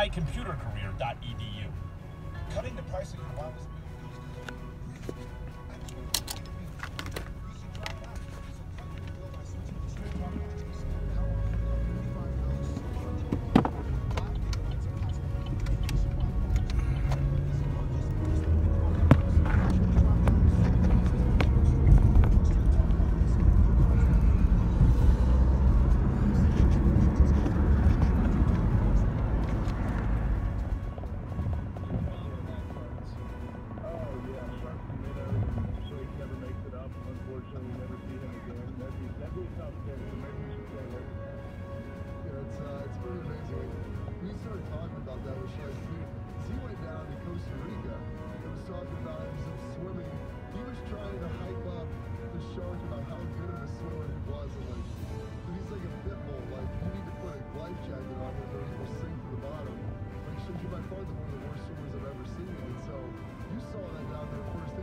mycomputercareer.edu. Cutting the price of your wireless bill.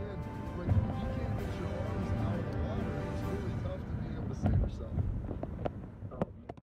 If you can't get your arms out of the water, it's really tough to be able to save yourself.